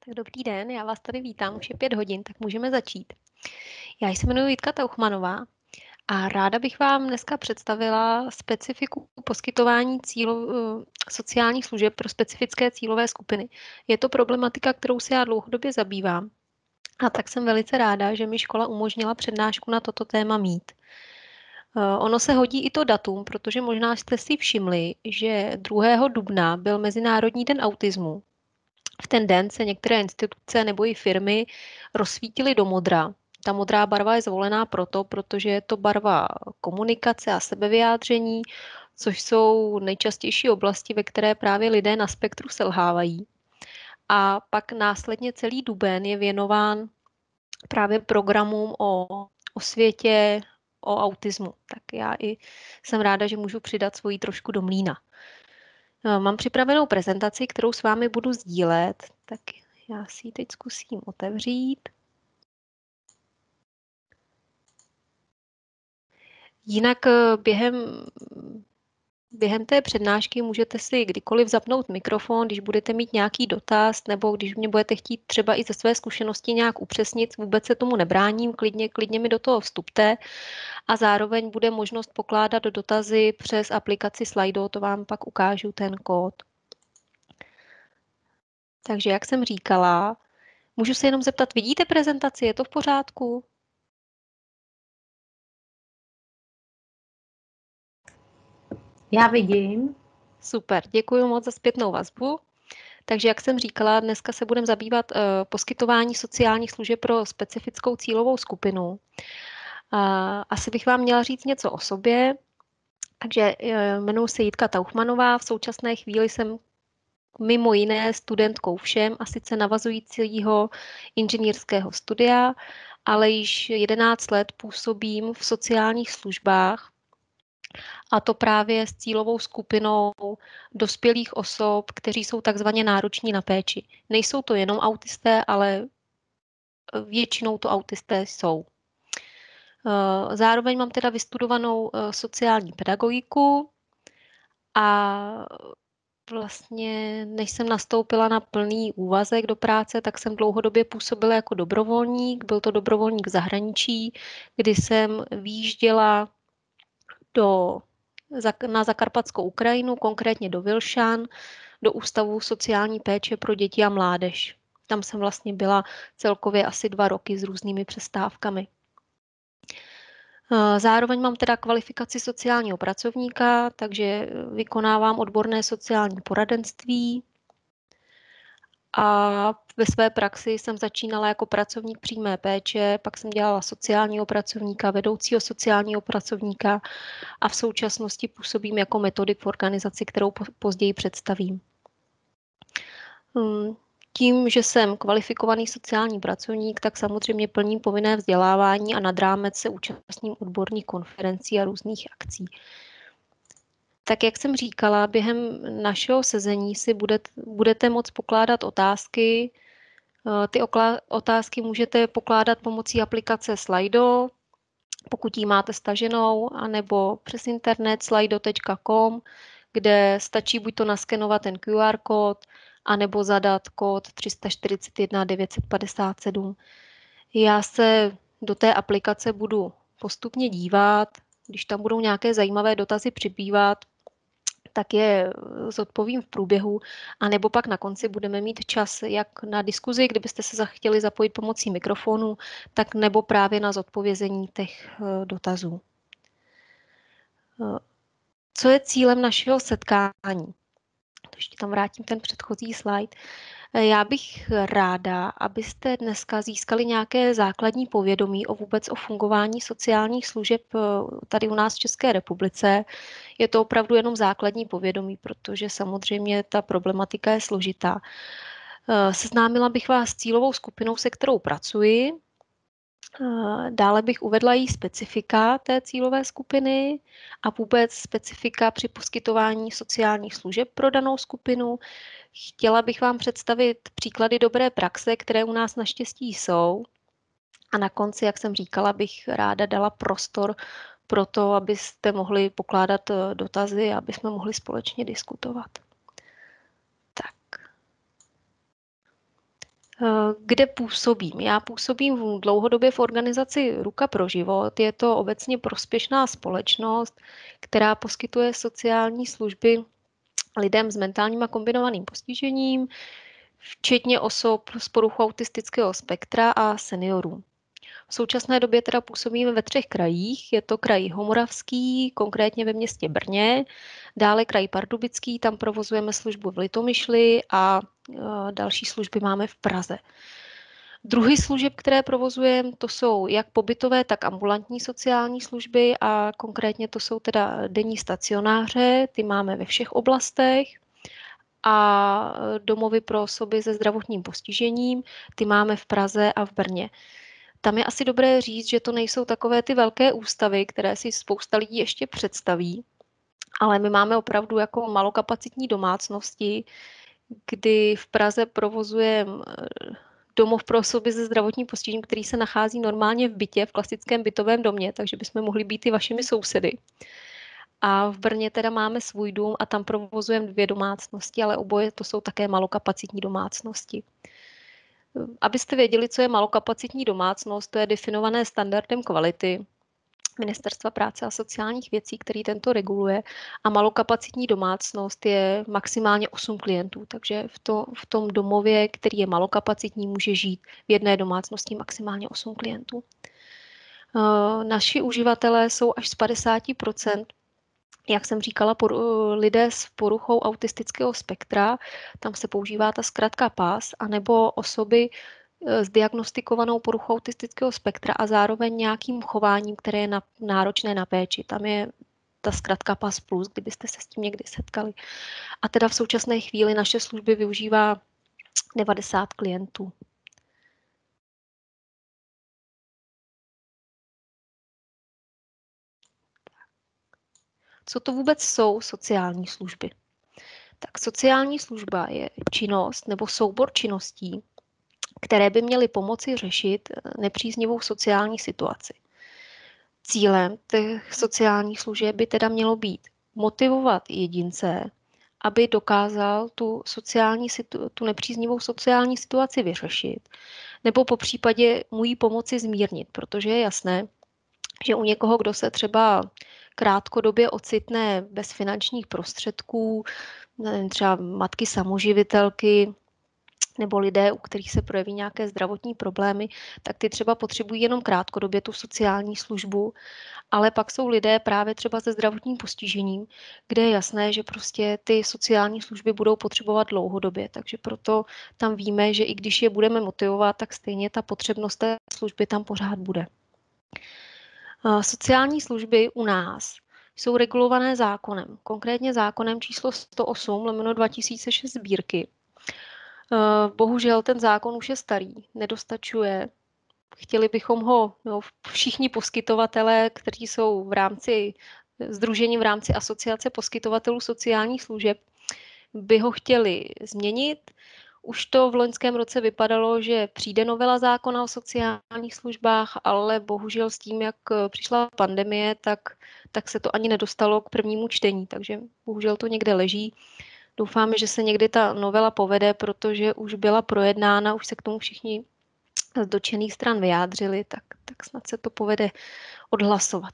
Tak dobrý den, já vás tady vítám, už je 5 hodin, tak můžeme začít. Já se jmenuji Jitka Tauchmanová a ráda bych vám dneska představila specifiku poskytování sociálních služeb pro specifické cílové skupiny. Je to problematika, kterou se já dlouhodobě zabývám a tak jsem velice ráda, že mi škola umožnila přednášku na toto téma mít. Ono se hodí i to datum, protože možná jste si všimli, že 2. dubna byl Mezinárodní den autismu. V ten den se některé instituce nebo i firmy rozsvítily do modra. Ta modrá barva je zvolená protože je to barva komunikace a sebevyjádření, což jsou nejčastější oblasti, ve které právě lidé na spektru selhávají. A pak následně celý duben je věnován právě programům o světě, o autismu. Tak já i jsem ráda, že můžu přidat svoji trošku do mlýna. Mám připravenou prezentaci, kterou s vámi budu sdílet, tak já si ji teď zkusím otevřít. Jinak během té přednášky můžete si kdykoliv zapnout mikrofon, když budete mít nějaký dotaz, nebo když mě budete chtít třeba i ze své zkušenosti nějak upřesnit, vůbec se tomu nebráním, klidně mi do toho vstupte a zároveň bude možnost pokládat dotazy přes aplikaci Slido, to vám pak ukážu ten kód. Takže jak jsem říkala, můžu se jenom zeptat, vidíte prezentaci, je to v pořádku? Já vidím. Super, děkuji moc za zpětnou vazbu. Takže jak jsem říkala, dneska se budeme zabývat poskytování sociálních služeb pro specifickou cílovou skupinu. Asi bych vám měla říct něco o sobě. Takže jmenuji se Jitka Tauchmanová. V současné chvíli jsem mimo jiné studentkou všem, a sice navazujícího inženýrského studia, ale již 11 let působím v sociálních službách, a to právě s cílovou skupinou dospělých osob, kteří jsou takzvaně nároční na péči. Nejsou to jenom autisté, ale většinou to autisté jsou. Zároveň mám teda vystudovanou sociální pedagogiku a vlastně, než jsem nastoupila na plný úvazek do práce, tak jsem dlouhodobě působila jako dobrovolník. Byl to dobrovolník v zahraničí, kdy jsem výjížděla na Zakarpatskou Ukrajinu, konkrétně do Vilšan, do Ústavu sociální péče pro děti a mládež. Tam jsem vlastně byla celkově asi 2 roky s různými přestávkami. Zároveň mám teda kvalifikaci sociálního pracovníka, takže vykonávám odborné sociální poradenství a ve své praxi jsem začínala jako pracovník přímé péče, pak jsem dělala sociálního pracovníka, vedoucího sociálního pracovníka a v současnosti působím jako metodik v organizaci, kterou později představím. Tím, že jsem kvalifikovaný sociální pracovník, tak samozřejmě plním povinné vzdělávání a nad rámec se účastním odborných konferencí a různých akcí. Tak jak jsem říkala, během našeho sezení si budete moct pokládat otázky. Ty otázky můžete pokládat pomocí aplikace Slido, pokud ji máte staženou, anebo přes internet slido.com, kde stačí buď to naskenovat ten QR kód, anebo zadat kód 341 957. Já se do té aplikace budu postupně dívat, když tam budou nějaké zajímavé dotazy přibývat, tak je zodpovím v průběhu, anebo pak na konci budeme mít čas jak na diskuzi, kdybyste se chtěli zapojit pomocí mikrofonu, tak nebo právě na zodpovězení těch dotazů. Co je cílem našeho setkání? Ještě tam vrátím ten předchozí slide. Já bych ráda, abyste dneska získali nějaké základní povědomí vůbec o fungování sociálních služeb tady u nás v České republice. Je to opravdu jenom základní povědomí, protože samozřejmě ta problematika je složitá. Seznámila bych vás s cílovou skupinou, se kterou pracuji. Dále bych uvedla její specifika té cílové skupiny a vůbec specifika při poskytování sociálních služeb pro danou skupinu. Chtěla bych vám představit příklady dobré praxe, které u nás naštěstí jsou. A na konci, jak jsem říkala, bych ráda dala prostor pro to, abyste mohli pokládat dotazy a aby jsme mohli společně diskutovat. Tak. Kde působím? Já působím dlouhodobě v organizaci Ruka pro život. Je to obecně prospěšná společnost, která poskytuje sociální služby lidem s mentálním a kombinovaným postižením, včetně osob s poruchou autistického spektra a seniorů. V současné době teda působíme ve 3 krajích. Je to kraj Jihomoravský, konkrétně ve městě Brně, dále kraj Pardubický, tam provozujeme službu v Litomyšli a další služby máme v Praze. Druhy služeb, které provozujeme, to jsou jak pobytové, tak ambulantní sociální služby a konkrétně to jsou teda denní stacionáře, ty máme ve všech oblastech a domovy pro osoby se zdravotním postižením, ty máme v Praze a v Brně. Tam je asi dobré říct, že to nejsou takové ty velké ústavy, které si spousta lidí ještě představí, ale my máme opravdu jako malokapacitní domácnosti, kdy v Praze provozujeme domov pro osoby se zdravotním postižením, který se nachází normálně v bytě, v klasickém bytovém domě, takže bychom mohli být i vašimi sousedy. A v Brně teda máme svůj dům a tam provozujeme 2 domácnosti, ale oboje to jsou také malokapacitní domácnosti. Abyste věděli, co je malokapacitní domácnost, to je definované standardem kvality Ministerstva práce a sociálních věcí, který tento reguluje. A malokapacitní domácnost je maximálně 8 klientů, takže v tom domově, který je malokapacitní, může žít v jedné domácnosti maximálně 8 klientů. Naši uživatelé jsou až z 50%, jak jsem říkala, lidé s poruchou autistického spektra, tam se používá ta zkratka PAS, anebo osoby s diagnostikovanou poruchou autistického spektra a zároveň nějakým chováním, které je náročné na péči. Tam je ta zkratka PAS+, kdybyste se s tím někdy setkali. A teda v současné chvíli naše služby využívá 90 klientů. Co to vůbec jsou sociální služby? Tak sociální služba je činnost nebo soubor činností, které by měly pomoci řešit nepříznivou sociální situaci. Cílem těch sociálních služeb by teda mělo být motivovat jedince, aby dokázal tu nepříznivou sociální situaci vyřešit, nebo po případě mu ji pomoci zmírnit, protože je jasné, že u někoho, kdo se třeba krátkodobě ocitne bez finančních prostředků, nevím, třeba matky samoživitelky, nebo lidé, u kterých se projeví nějaké zdravotní problémy, tak ty třeba potřebují jenom krátkodobě tu sociální službu, ale pak jsou lidé právě třeba se zdravotním postižením, kde je jasné, že prostě ty sociální služby budou potřebovat dlouhodobě, takže proto tam víme, že i když je budeme motivovat, tak stejně ta potřebnost té služby tam pořád bude. Sociální služby u nás jsou regulované zákonem, konkrétně zákonem číslo 108/2006 sbírky. Bohužel ten zákon už je starý, nedostačuje. Chtěli bychom ho, všichni poskytovatelé, kteří jsou v rámci sdružení v rámci Asociace poskytovatelů sociálních služeb, by ho chtěli změnit. Už to v loňském roce vypadalo, že přijde novela zákona o sociálních službách, ale bohužel s tím, jak přišla pandemie, tak se to ani nedostalo k prvnímu čtení, takže bohužel to někde leží. Doufáme, že se někdy ta novela povede, protože už byla projednána, už se k tomu všichni z dotčených stran vyjádřili, tak snad se to povede odhlasovat.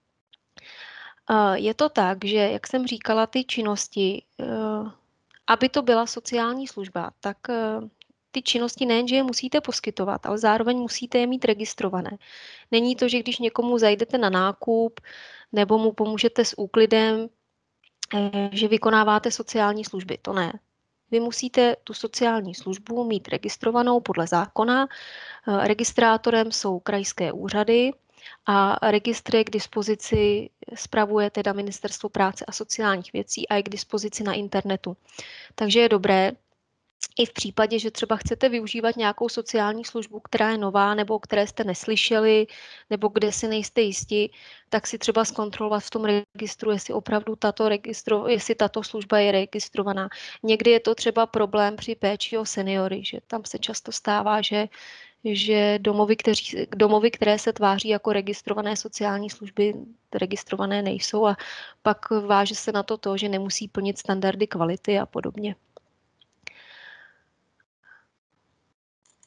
Je to tak, že, jak jsem říkala, ty činnosti, aby to byla sociální služba, tak ty činnosti nejenže je musíte poskytovat, ale zároveň musíte je mít registrované. Není to, že když někomu zajdete na nákup nebo mu pomůžete s úklidem, že vykonáváte sociální služby. To ne. Vy musíte tu sociální službu mít registrovanou podle zákona. Registrátorem jsou krajské úřady a registr je k dispozici, spravuje teda Ministerstvo práce a sociálních věcí a je k dispozici na internetu. Takže je dobré, i v případě, že třeba chcete využívat nějakou sociální službu, která je nová, nebo o které jste neslyšeli, nebo kde si nejste jisti, tak si třeba zkontrolovat v tom registru, jestli opravdu jestli tato služba je registrovaná. Někdy je to třeba problém při péči o seniory, že tam se často stává, že domovy, které se tváří jako registrované sociální služby, registrované nejsou a pak váže se na to, že nemusí plnit standardy kvality a podobně.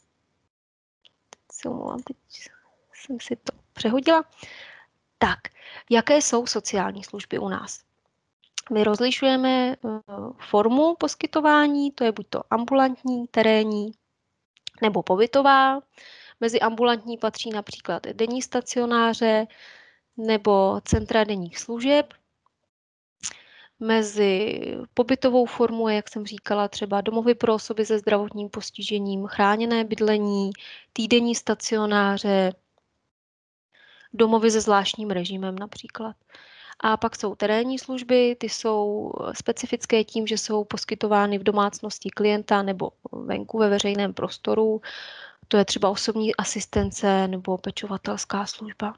Se omlouvám, teď jsem si to přehodila. Tak, jaké jsou sociální služby u nás? My rozlišujeme formu poskytování, to je buď to ambulantní, terénní nebo pobytová. Mezi ambulantní patří například denní stacionáře nebo centra denních služeb. Mezi pobytovou formou, jak jsem říkala, třeba domovy pro osoby se zdravotním postižením, chráněné bydlení, týdenní stacionáře, domovy se zvláštním režimem například. A pak jsou terénní služby, ty jsou specifické tím, že jsou poskytovány v domácnosti klienta nebo venku ve veřejném prostoru. To je třeba osobní asistence nebo pečovatelská služba.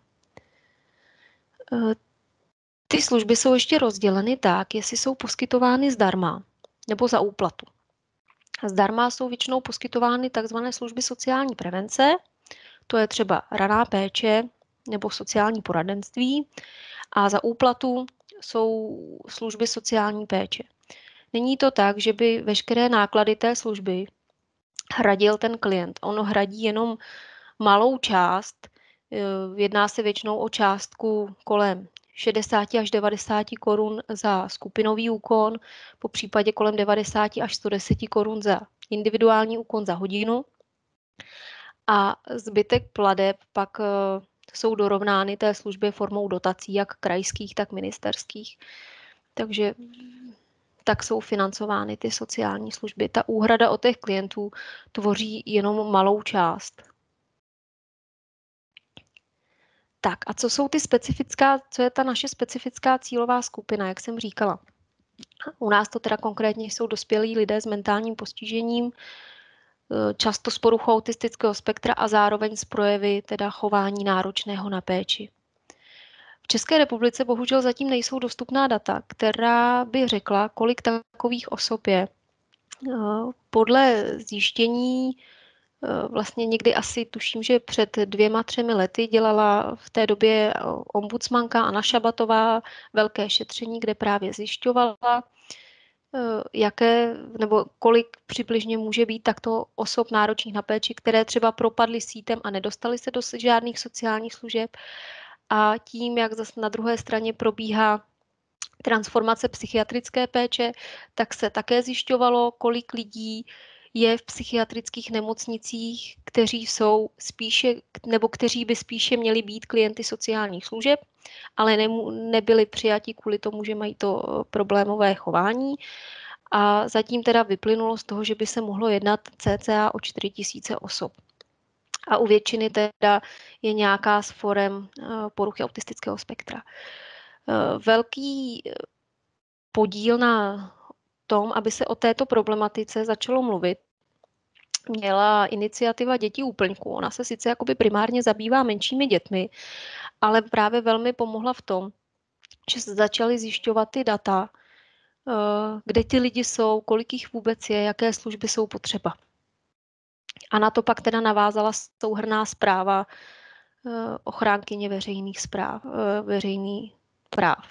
Ty služby jsou ještě rozděleny tak, jestli jsou poskytovány zdarma nebo za úplatu. Zdarma jsou většinou poskytovány tzv. Služby sociální prevence, to je třeba raná péče nebo sociální poradenství, a za úplatu jsou služby sociální péče. Není to tak, že by veškeré náklady té služby hradil ten klient. On hradí jenom malou část, jedná se většinou o částku kolem 60 až 90 korun za skupinový úkon, po případě kolem 90 až 110 korun za individuální úkon za hodinu. A zbytek plateb pak jsou dorovnány té službě formou dotací, jak krajských, tak ministerských. Takže tak jsou financovány ty sociální služby. Ta úhrada od těch klientů tvoří jenom malou část. Tak a co je ta naše specifická cílová skupina, jak jsem říkala? U nás to teda konkrétně jsou dospělí lidé s mentálním postižením, často s poruchou autistického spektra a zároveň s projevy teda chování náročného na péči. V České republice bohužel zatím nejsou dostupná data, která by řekla, kolik takových osob je. Podle zjištění vlastně někdy asi tuším, že před 2-3 lety dělala v té době ombudsmanka Anna Šabatová velké šetření, kde právě zjišťovala, nebo kolik přibližně může být takto osob náročných na péči, které třeba propadly sítem a nedostaly se do žádných sociálních služeb. A tím, jak zase na druhé straně probíhá transformace psychiatrické péče, tak se také zjišťovalo, kolik lidí je v psychiatrických nemocnicích, kteří by spíše měli být klienty sociálních služeb, ale nebyli přijati kvůli tomu, že mají to problémové chování. A zatím teda vyplynulo z toho, že by se mohlo jednat cca o 4 000 osob. A u většiny teda je nějaká z forem poruchy autistického spektra. Velký podíl na tom, aby se o této problematice začalo mluvit, měla iniciativa Děti úplňků. Ona se sice jakoby primárně zabývá menšími dětmi, ale právě velmi pomohla v tom, že se začaly zjišťovat ty data, kde ty lidi jsou, kolik jich vůbec je, jaké služby jsou potřeba. A na to pak teda navázala souhrnná zpráva ochránkyně veřejných práv.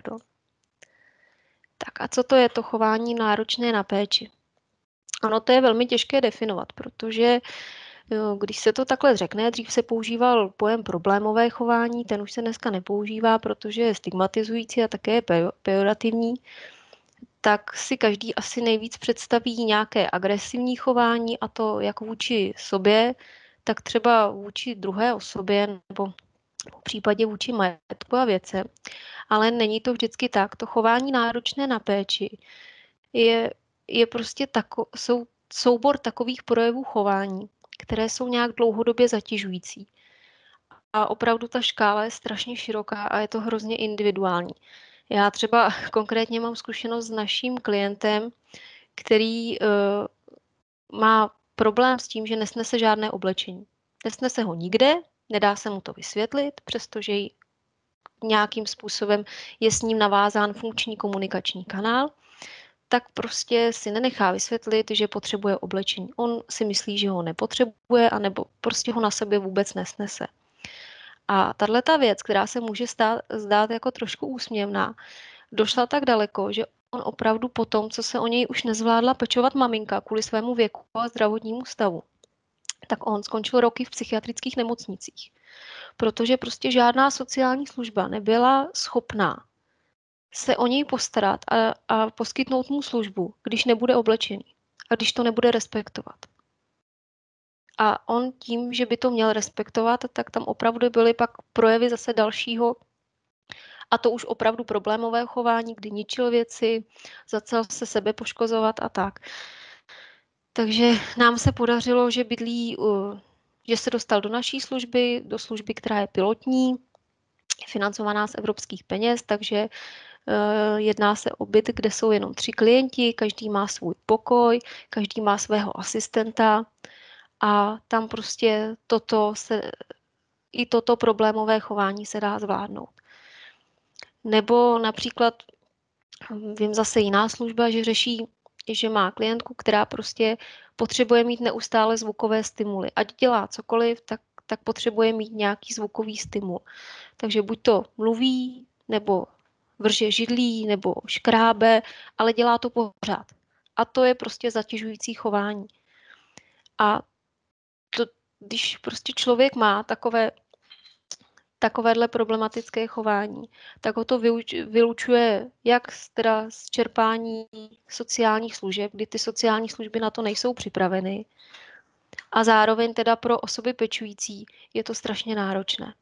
Tak a co to je to chování náročné na péči? Ono to je velmi těžké definovat, protože když se to takhle řekne, dřív se používal pojem problémové chování, ten už se dneska nepoužívá, protože je stigmatizující a také je pejorativní, tak si každý asi nejvíc představí nějaké agresivní chování, a to jak vůči sobě, tak třeba vůči druhé osobě nebo v případě vůči majetku a věcem. Ale není to vždycky tak. To chování náročné na péči je prostě soubor takových projevů chování, které jsou nějak dlouhodobě zatěžující. A opravdu ta škála je strašně široká a je to hrozně individuální. Já třeba konkrétně mám zkušenost s naším klientem, který má problém s tím, že nesnese žádné oblečení. Nesnese ho nikde, nedá se mu to vysvětlit, přestože nějakým způsobem je s ním navázán funkční komunikační kanál, tak prostě si nenechá vysvětlit, že potřebuje oblečení. On si myslí, že ho nepotřebuje, anebo prostě ho na sobě vůbec nesnese. A tato věc, která se může zdát jako trošku úsměvná, došla tak daleko, že on opravdu potom, co se o něj už nezvládla pečovat maminka kvůli svému věku a zdravotnímu stavu, tak on skončil roky v psychiatrických nemocnicích, protože prostě žádná sociální služba nebyla schopná se o něj postarat a poskytnout mu službu, když nebude oblečený a když to nebude respektovat. A on tím, že by to měl respektovat, tak tam opravdu byly pak projevy zase dalšího, a to už opravdu problémového chování, kdy ničil věci, začal se sebe poškozovat a tak. Takže nám se podařilo, že bydlí, že se dostal do naší služby, do služby, která je pilotní, financovaná z evropských peněz, takže jedná se o byt, kde jsou jenom 3 klienti, každý má svůj pokoj, každý má svého asistenta a tam prostě i toto problémové chování se dá zvládnout. Nebo například vím zase jiná služba, že řeší, že má klientku, která prostě potřebuje mít neustále zvukové stimuly. Ať dělá cokoliv, tak potřebuje mít nějaký zvukový stimul. Takže buď to mluví, nebo vrže židlí, nebo škrábe, ale dělá to pořád. A to je prostě zatěžující chování. A to, když prostě člověk má takovéhle problematické chování, tak ho to vylučuje jak teda z čerpání sociálních služeb, kdy ty sociální služby na to nejsou připraveny, a zároveň teda pro osoby pečující je to strašně náročné.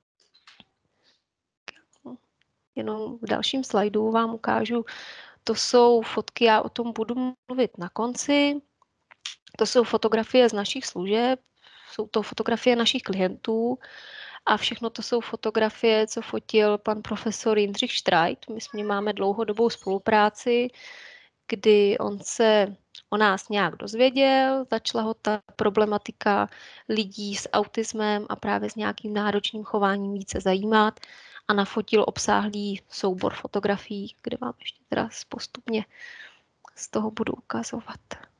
Jenom v dalším slajdu vám ukážu, to jsou fotky, já o tom budu mluvit na konci. To jsou fotografie z našich služeb, jsou to fotografie našich klientů a všechno to jsou fotografie, co fotil pan profesor Jindřich Štrajt. My s ním máme dlouhodobou spolupráci, kdy on se o nás nějak dozvěděl, začala ho ta problematika lidí s autismem a právě s nějakým náročným chováním více zajímat a nafotil obsáhlý soubor fotografií, kde vám ještě teda postupně z toho budu ukazovat.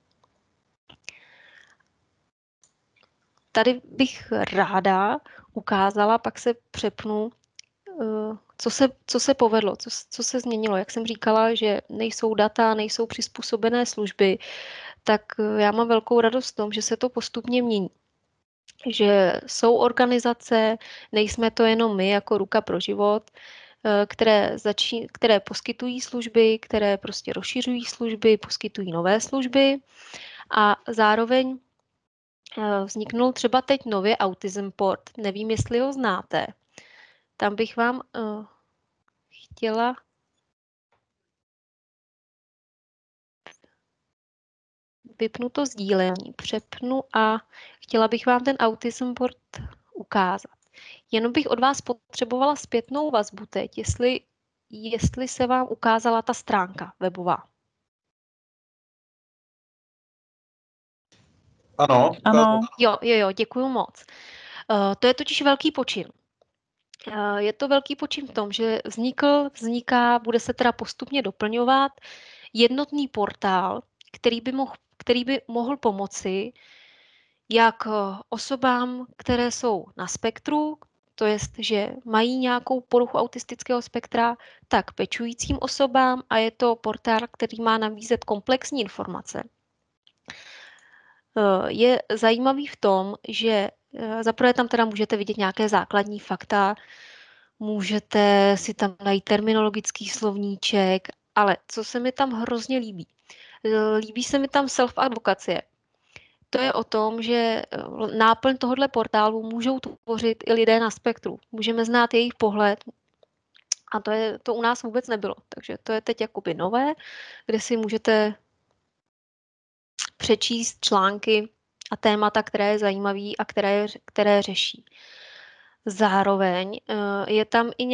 Tady bych ráda ukázala, pak se přepnu, co se povedlo, co se změnilo. Jak jsem říkala, že nejsou data, nejsou přizpůsobené služby, tak já mám velkou radost v tom, že se to postupně mění. Že jsou organizace, nejsme to jenom my jako Ruka pro život, které poskytují služby, které prostě rozšiřují služby, poskytují nové služby a zároveň vzniknul třeba teď nově Autism Port. Nevím, jestli ho znáte. Tam bych vám chtěla vypnu to sdílení, přepnu a chtěla bych vám ten Autism Port ukázat. Jenom bych od vás potřebovala zpětnou vazbu teď, jestli se vám ukázala ta stránka webová. Ano. Jo, děkuju moc. To je totiž velký počin. Je to velký počin v tom, že vzniká, bude se teda postupně doplňovat jednotný portál, který by mohl pomoci jak osobám, které jsou na spektru, to jest, že mají nějakou poruchu autistického spektra, tak pečujícím osobám a je to portál, který má nabízet komplexní informace. Je zajímavý v tom, že zaprvé tam teda můžete vidět nějaké základní fakta, můžete si tam najít terminologický slovníček, ale co se mi tam hrozně líbí? Líbí se mi tam self-advokacie. To je o tom, že náplň tohoto portálu můžou tvořit i lidé na spektru. Můžeme znát jejich pohled a to u nás vůbec nebylo. Takže to je teď jakoby nové, kde si můžete přečíst články a témata, které je zajímavé a které řeší. Zároveň je tam i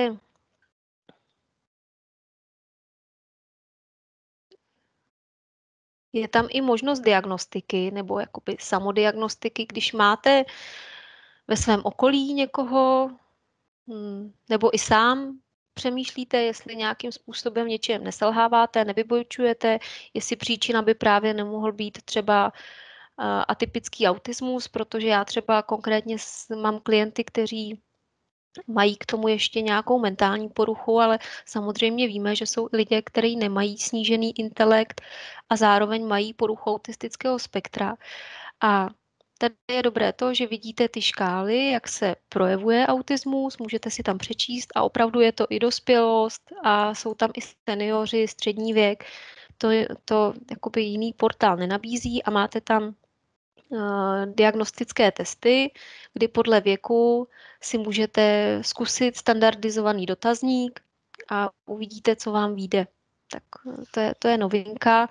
je tam i možnost diagnostiky nebo jakoby samodiagnostiky, když máte ve svém okolí někoho, nebo i sám přemýšlíte, jestli nějakým způsobem něčem neselháváte, nevybočujete, jestli příčina by právě nemohl být třeba atypický autismus, protože já třeba konkrétně mám klienty, kteří mají k tomu ještě nějakou mentální poruchu, ale samozřejmě víme, že jsou lidé, kteří nemají snížený intelekt a zároveň mají poruchu autistického spektra. A tady je dobré to, že vidíte ty škály, jak se projevuje autismus, můžete si tam přečíst a opravdu je to i dospělost a jsou tam i seniori, střední věk. To jakoby jiný portál nenabízí a máte tam diagnostické testy, kdy podle věku si můžete zkusit standardizovaný dotazník a uvidíte, co vám vyjde. Tak to je novinka.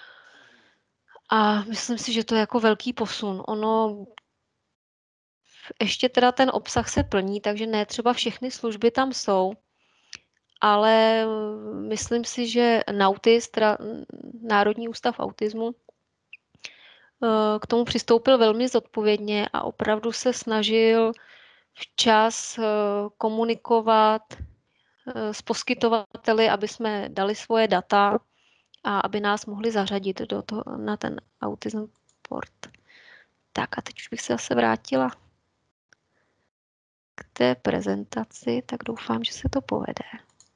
A myslím si, že to je jako velký posun. Ono ještě teda ten obsah se plní, takže ne třeba všechny služby tam jsou, ale myslím si, že NAUTIS, teda Národní ústav autismu, k tomu přistoupil velmi zodpovědně a opravdu se snažil včas komunikovat s poskytovateli, aby jsme dali svoje data a aby nás mohli zařadit na ten autism port. Tak a teď už bych se zase vrátila k té prezentaci, tak doufám, že se to povede.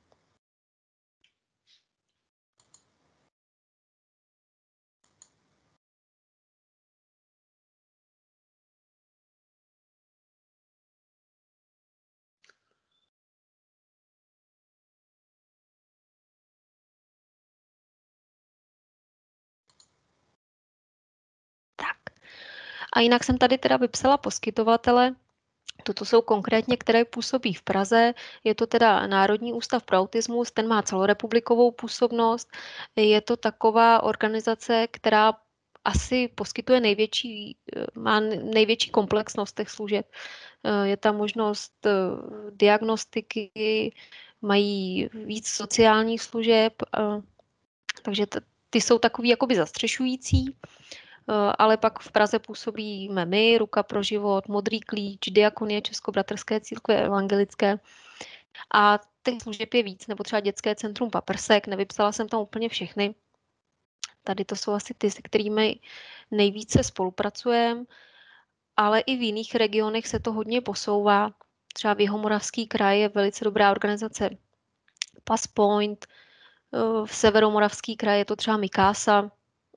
Tak. A jinak jsem tady teda vypsala poskytovatele. Toto jsou konkrétně, které působí v Praze. Je to teda Národní ústav pro autismus, ten má celorepublikovou působnost. Je to taková organizace, která asi poskytuje má největší komplexnost těch služeb. Je tam možnost diagnostiky, mají víc sociálních služeb, takže ty jsou takový jakoby zastřešující. Ale pak v Praze působíme my, Ruka pro život, Modrý klíč, Diakonie Českobratrské církve evangelické a těch služeb je víc, nebo třeba dětské centrum Paprsek, nevypsala jsem tam úplně všechny. Tady to jsou asi ty, se kterými nejvíce spolupracujeme, ale i v jiných regionech se to hodně posouvá. Třeba v Jihomoravský kraj je velice dobrá organizace Passpoint, v Severomoravský kraj je to třeba Mikasa,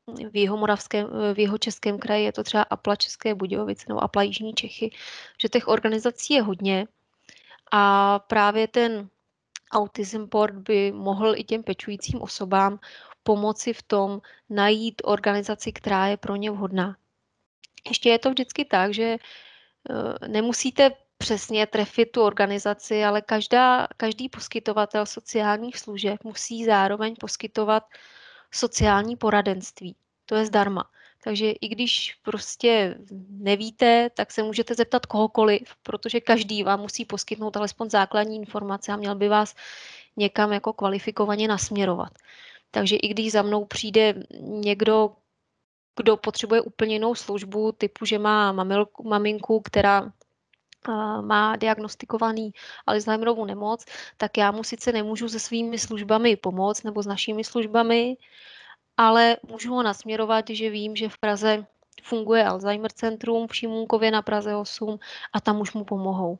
v Jihočeském kraji je to třeba APLA České Budějovice nebo APLA Jižní Čechy, že těch organizací je hodně a právě ten Autism Port by mohl i těm pečujícím osobám pomoci v tom najít organizaci, která je pro ně vhodná. Ještě je to vždycky tak, že nemusíte přesně trefit tu organizaci, ale každý poskytovatel sociálních služeb musí zároveň poskytovat sociální poradenství. To je zdarma. Takže i když prostě nevíte, tak se můžete zeptat kohokoliv, protože každý vám musí poskytnout alespoň základní informace a měl by vás někam jako kvalifikovaně nasměrovat. Takže i když za mnou přijde někdo, kdo potřebuje úplně jinou službu, typu, že má maminku, která má diagnostikovaný Alzheimerovu nemoc, tak já mu sice nemůžu se svými službami pomoct nebo s našimi službami, ale můžu ho nasměrovat, že vím, že v Praze funguje Alzheimer centrum v Šimůnkově na Praze 8 a tam už mu pomohou.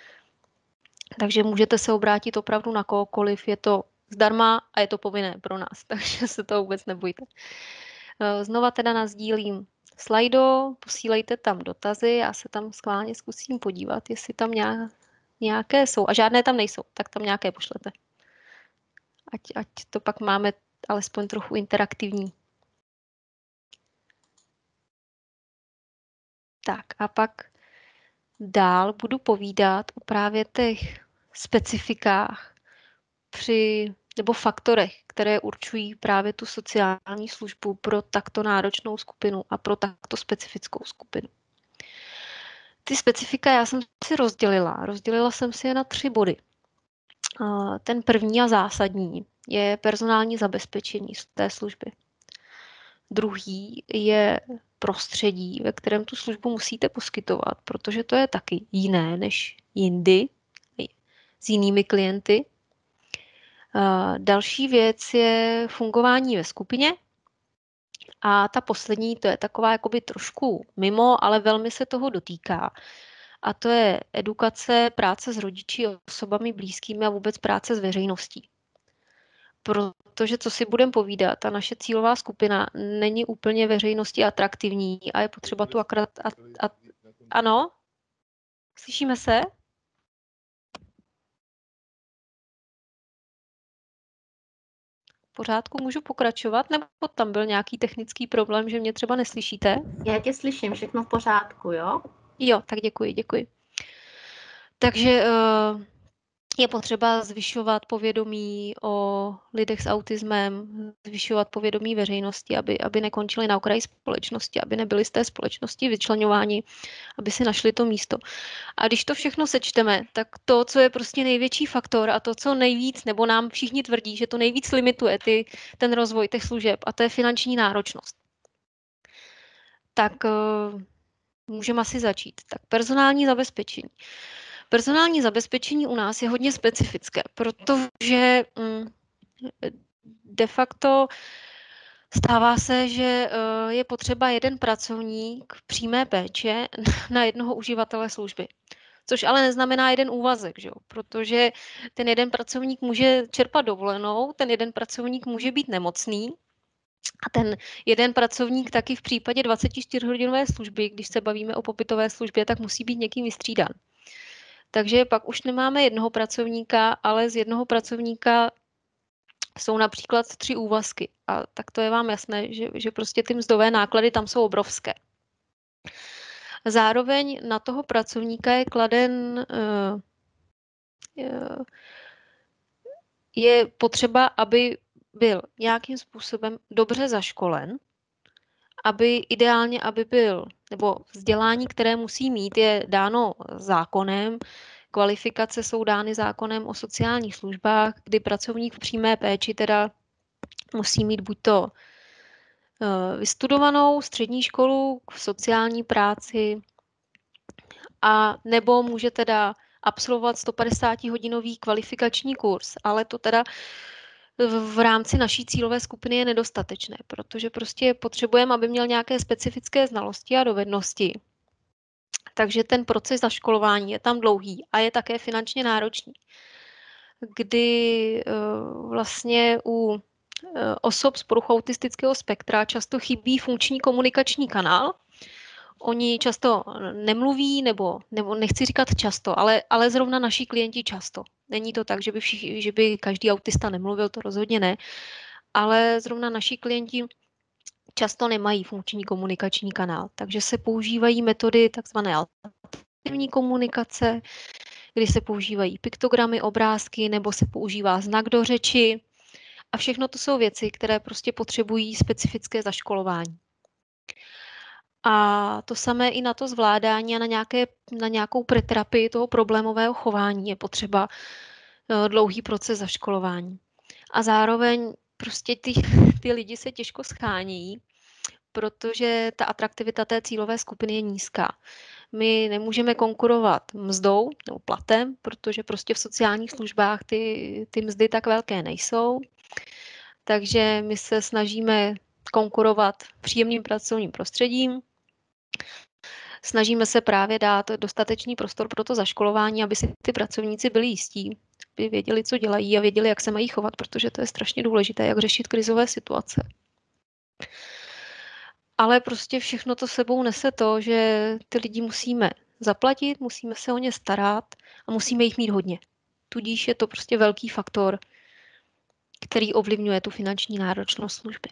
Takže můžete se obrátit opravdu na kohokoliv, je to zdarma a je to povinné pro nás, takže se to vůbec nebojte. Znova teda nasdílím slajdo, posílejte tam dotazy, já se tam schválně zkusím podívat, jestli tam nějaké jsou a žádné tam nejsou, tak tam nějaké pošlete. Ať to pak máme alespoň trochu interaktivní. Tak a pak dál budu povídat o právě těch specifikách nebo faktorech, které určují právě tu sociální službu pro takto náročnou skupinu a pro takto specifickou skupinu. Ty specifika já jsem si rozdělila. Rozdělila jsem si je na 3 body. Ten první a zásadní je personální zabezpečení z té služby. Druhý je prostředí, ve kterém tu službu musíte poskytovat, protože to je taky jiné než jindy s jinými klienty. Další věc je fungování ve skupině. A ta poslední, to je taková jakoby trošku mimo, ale velmi se toho dotýká. A to je edukace, práce s rodiči, osobami blízkými a vůbec práce s veřejností. protože co si budeme povídat, ta naše cílová skupina není úplně veřejnosti atraktivní a je potřeba tu akorát... Ano? Slyšíme se? V pořádku, můžu pokračovat, nebo tam byl nějaký technický problém, že mě třeba neslyšíte? Já tě slyším, všechno v pořádku, jo? Jo, tak děkuji. Takže je potřeba zvyšovat povědomí o lidech s autismem, zvyšovat povědomí veřejnosti, aby nekončili na okraji společnosti, aby nebyli z té společnosti vyčleňováni, aby si našli to místo. A když to všechno sečteme, tak to, co je prostě největší faktor a to, co nejvíc, nebo nám všichni tvrdí, že to nejvíc limituje ten rozvoj těch služeb, a to je finanční náročnost. Tak můžeme asi začít. Tak personální zabezpečení. Personální zabezpečení u nás je hodně specifické, protože de facto stává se, že je potřeba jeden pracovník přímé péče na jednoho uživatele služby. Což ale neznamená jeden úvazek, že jo? Protože ten jeden pracovník může čerpat dovolenou, ten jeden pracovník může být nemocný a ten jeden pracovník taky v případě 24-hodinové služby, když se bavíme o pobytové službě, tak musí být někým vystřídán. Takže pak už nemáme jednoho pracovníka, ale z jednoho pracovníka jsou například 3 úvazky. A tak to je vám jasné, že prostě ty mzdové náklady tam jsou obrovské. Zároveň na toho pracovníka je kladen, je potřeba, aby byl nějakým způsobem dobře zaškolen, aby byl, nebo vzdělání, které musí mít, je dáno zákonem, kvalifikace jsou dány zákonem o sociálních službách, kdy pracovník v přímé péči teda musí mít buď to vystudovanou střední školu v sociální práci, a nebo může teda absolvovat 150-hodinový kvalifikační kurz, ale to teda v rámci naší cílové skupiny je nedostatečné, protože prostě potřebujeme, aby měl nějaké specifické znalosti a dovednosti. Takže ten proces zaškolování je tam dlouhý a je také finančně náročný, kdy vlastně u osob s poruchou autistického spektra často chybí funkční komunikační kanál. Oni často nemluví, nebo nechci říkat často, ale zrovna naši klienti často. Není to tak, že by každý autista nemluvil, to rozhodně ne, ale zrovna naši klienti často nemají funkční komunikační kanál, takže se používají metody takzvané alternativní komunikace, kdy se používají piktogramy, obrázky, nebo se používá znak do řeči. A všechno to jsou věci, které prostě potřebují specifické zaškolování. A to samé i na to zvládání a na nějakou preterapii toho problémového chování je potřeba dlouhý proces zaškolování. A zároveň prostě ty lidi se těžko schání, protože ta atraktivita té cílové skupiny je nízká. My nemůžeme konkurovat mzdou nebo platem, protože prostě v sociálních službách ty mzdy tak velké nejsou. Takže my se snažíme konkurovat příjemným pracovním prostředím. Snažíme se právě dát dostatečný prostor pro to zaškolování, aby si ty pracovníci byli jistí, aby věděli, co dělají a věděli, jak se mají chovat, protože to je strašně důležité, jak řešit krizové situace. Ale prostě všechno to sebou nese to, že ty lidi musíme zaplatit, musíme se o ně starat a musíme jich mít hodně. Tudíž je to prostě velký faktor, který ovlivňuje tu finanční náročnost služby.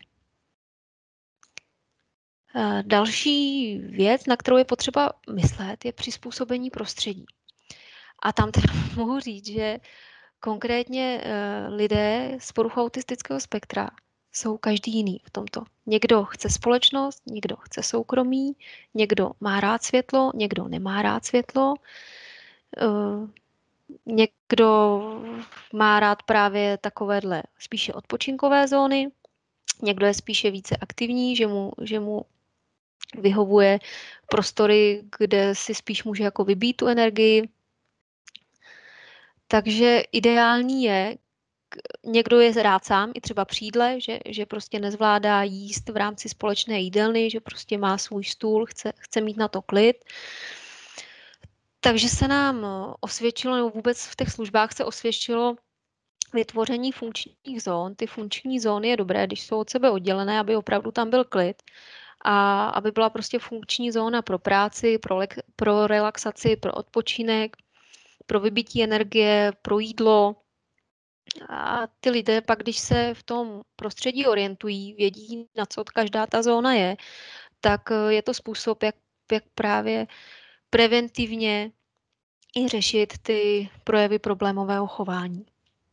Další věc, na kterou je potřeba myslet, je přizpůsobení prostředí. A tam teda mohu říct, že konkrétně lidé s poruchou autistického spektra jsou každý jiný v tomto. Někdo chce společnost, někdo chce soukromí, někdo má rád světlo, někdo nemá rád světlo, někdo má rád právě takovéhle spíše odpočinkové zóny, někdo je spíše více aktivní, že mu vyhovuje prostory, kde si spíš může jako vybít tu energii. Takže ideální je, někdo je rád sám, i třeba při jídle, že prostě nezvládá jíst v rámci společné jídelny, že prostě má svůj stůl, chce mít na to klid. Takže se nám osvědčilo, nebo vůbec v těch službách se osvědčilo vytvoření funkčních zón. Ty funkční zóny je dobré, když jsou od sebe oddělené, aby opravdu tam byl klid a aby byla prostě funkční zóna pro práci, pro relaxaci, pro odpočinek, pro vybití energie, pro jídlo. A ty lidé pak, když se v tom prostředí orientují, vědí, na co každá ta zóna je, tak je to způsob, jak právě preventivně i řešit ty projevy problémového chování.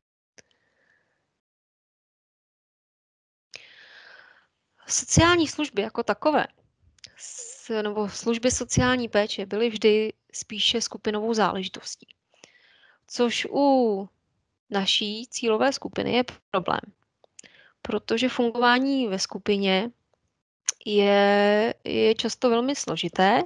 Sociální služby jako takové, nebo služby sociální péče byly vždy spíše skupinovou záležitostí, což u naší cílové skupiny je problém, protože fungování ve skupině je často velmi složité,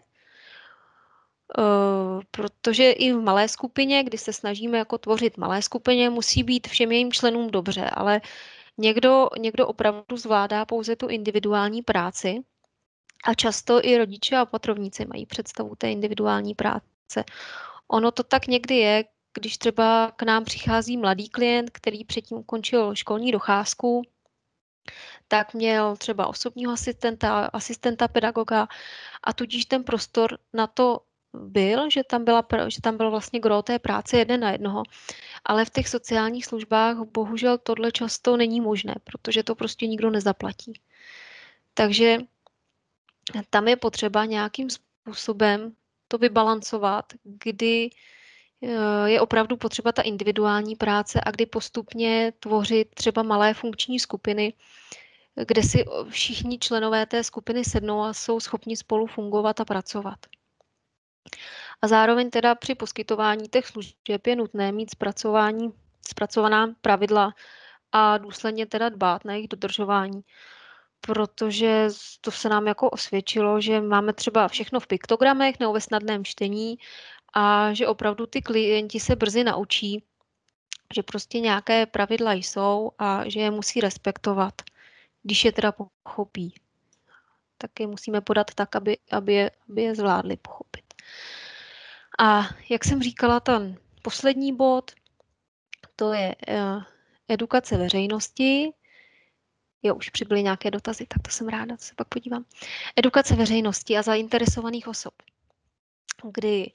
protože i v malé skupině, kdy se snažíme jako tvořit malé skupině, musí být všem jejím členům dobře, ale někdo opravdu zvládá pouze tu individuální práci a často i rodiče a opatrovníci mají představu té individuální práce. Ono to tak někdy je, když třeba k nám přichází mladý klient, který předtím ukončil školní docházku, tak měl třeba osobního asistenta pedagoga a tudíž ten prostor na to byl, že tam bylo vlastně gros té práce 1 na 1, ale v těch sociálních službách bohužel tohle často není možné, protože to prostě nikdo nezaplatí. Takže tam je potřeba nějakým způsobem to vybalancovat, kdy je opravdu potřeba ta individuální práce a kdy postupně tvořit třeba malé funkční skupiny, kde si všichni členové té skupiny sednou a jsou schopni spolu fungovat a pracovat. A zároveň teda při poskytování těch služeb je nutné mít zpracovaná pravidla a důsledně teda dbát na jejich dodržování, protože to se nám jako osvědčilo, že máme třeba všechno v piktogramech nebo ve snadném čtení a že opravdu ty klienti se brzy naučí, že prostě nějaké pravidla jsou a že je musí respektovat, když je teda pochopí. Tak je musíme podat tak, aby je zvládli pochopit. A jak jsem říkala, ten poslední bod, to je edukace veřejnosti. Jo, už přibyly nějaké dotazy, tak to jsem ráda, to se pak podívám. Edukace veřejnosti a zainteresovaných osob, kdy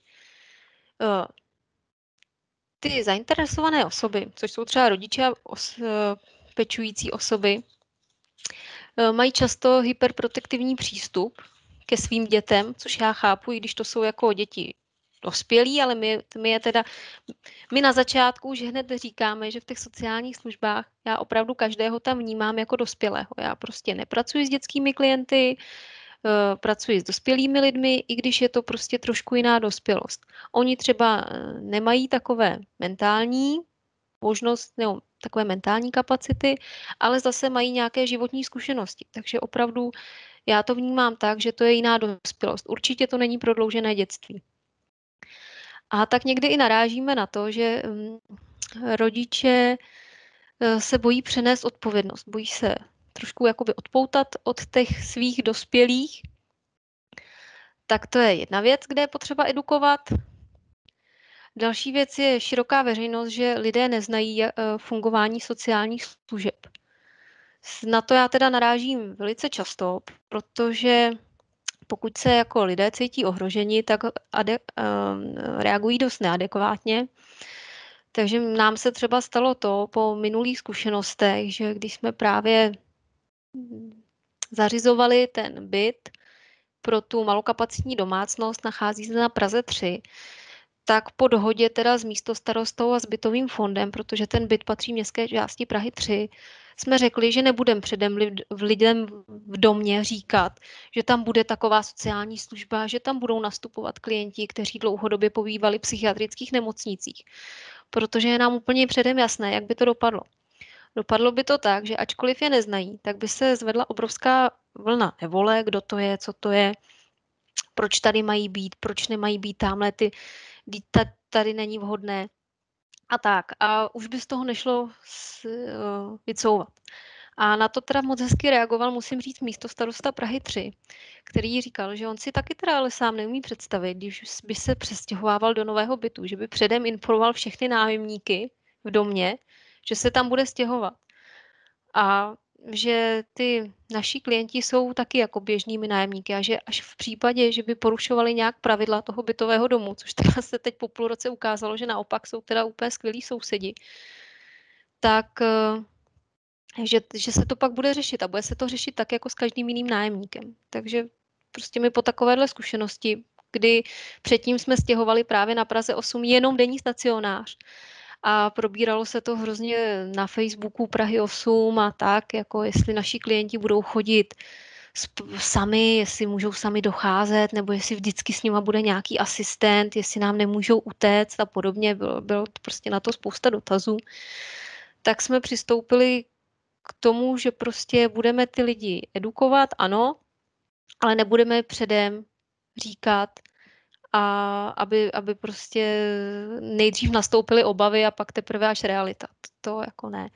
ty zainteresované osoby, což jsou třeba rodiče a pečující osoby, mají často hyperprotektivní přístup ke svým dětem, což já chápu, i když to jsou jako děti dospělí, ale my na začátku už hned říkáme, že v těch sociálních službách já opravdu každého tam vnímám jako dospělého. Já prostě nepracuji s dětskými klienty, pracuji s dospělými lidmi, i když je to prostě trošku jiná dospělost. Oni třeba nemají takové mentální možnost nebo takové mentální kapacity, ale zase mají nějaké životní zkušenosti. Takže opravdu já to vnímám tak, že to je jiná dospělost. Určitě to není prodloužené dětství. A tak někdy i narážíme na to, že rodiče se bojí přenést odpovědnost, bojí se trošku jakoby odpoutat od těch svých dospělých. Tak to je jedna věc, kde je potřeba edukovat. Další věc je široká veřejnost, že lidé neznají fungování sociálních služeb. Na to já teda narážím velice často, protože pokud se jako lidé cítí ohroženi, tak reagují dost neadekvátně. Takže nám se třeba stalo to po minulých zkušenostech, že když jsme právě zařizovali ten byt pro tu malokapacitní domácnost, nachází se na Praze 3, tak po dohodě teda s místostarostou a s bytovým fondem, protože ten byt patří městské části Prahy 3, jsme řekli, že nebudeme předem lidem v domě říkat, že tam bude taková sociální služba, že tam budou nastupovat klienti, kteří dlouhodobě pobývali v psychiatrických nemocnicích. Protože je nám úplně předem jasné, jak by to dopadlo. Dopadlo by to tak, že ačkoliv je neznají, tak by se zvedla obrovská vlna nevole, kdo to je, co to je, proč tady mají být, proč nemají být tamhle tady není vhodné a tak. A už by z toho nešlo vycouvat. A na to teda moc hezky reagoval, musím říct, místostarosta Prahy 3, který říkal, že on si taky teda ale sám neumí představit, když by se přestěhovával do nového bytu, že by předem informoval všechny nájemníky v domě, že se tam bude stěhovat. A že ty naši klienti jsou taky jako běžnými nájemníky a že až v případě, že by porušovali nějak pravidla toho bytového domu, což teda se teď po půl roce ukázalo, že naopak jsou teda úplně skvělí sousedi, tak že se to pak bude řešit a bude se to řešit tak jako s každým jiným nájemníkem. Takže prostě my po takovéhle zkušenosti, kdy předtím jsme stěhovali právě na Praze 8 jenom denní stacionář a probíralo se to hrozně na Facebooku Prahy 8 a tak, jako jestli naši klienti budou chodit sami, jestli můžou sami docházet, nebo jestli vždycky s nima bude nějaký asistent, jestli nám nemůžou utéct a podobně. Bylo prostě na to spousta dotazů. Tak jsme přistoupili k tomu, že prostě budeme ty lidi edukovat, ano, ale nebudeme je předem říkat, a aby prostě nejdřív nastoupily obavy a pak teprve až realita. To jako ne.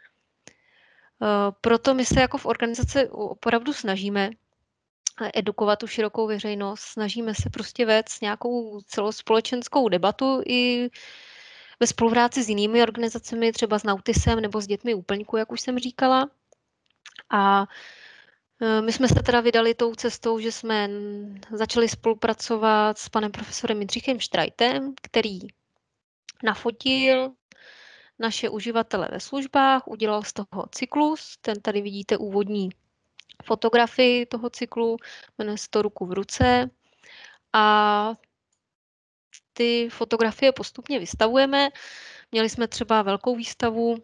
Proto my se jako v organizaci opravdu snažíme edukovat tu širokou veřejnost, snažíme se prostě vést nějakou celospolečenskou debatu i ve spolupráci s jinými organizacemi, třeba s Nautisem nebo s dětmi úplňků, jak už jsem říkala. A my jsme se teda vydali tou cestou, že jsme začali spolupracovat s panem profesorem Jindřichem Štrajtem, který nafotil naše uživatele ve službách, udělal z toho cyklus. Ten tady vidíte úvodní fotografii toho cyklu, jmenuje se to Ruku v ruce. A ty fotografie postupně vystavujeme. Měli jsme třeba velkou výstavu,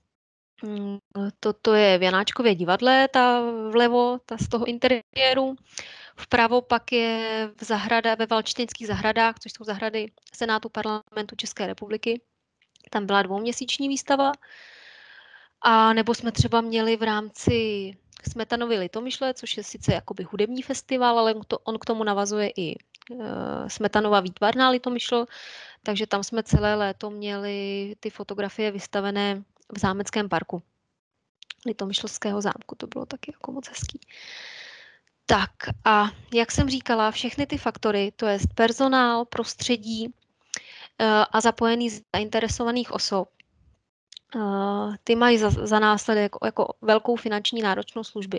toto je v Janáčkově divadle, ta vlevo, ta z toho interiéru. Vpravo pak je ve Valčtěnských zahradách, což jsou zahrady Senátu Parlamentu České republiky. Tam byla 2měsíční výstava. A nebo jsme třeba měli v rámci Smetanovy Litomyšle, což je sice jakoby hudební festival, ale on k tomu navazuje i Smetanova výtvarná Litomyšl, takže tam jsme celé léto měli ty fotografie vystavené v zámeckém parku Litomyšlského zámku. To bylo taky jako moc hezký. Tak a jak jsem říkala, všechny ty faktory, to je personál, prostředí a zapojení zainteresovaných osob, ty mají za následek jako velkou finanční náročnost služby,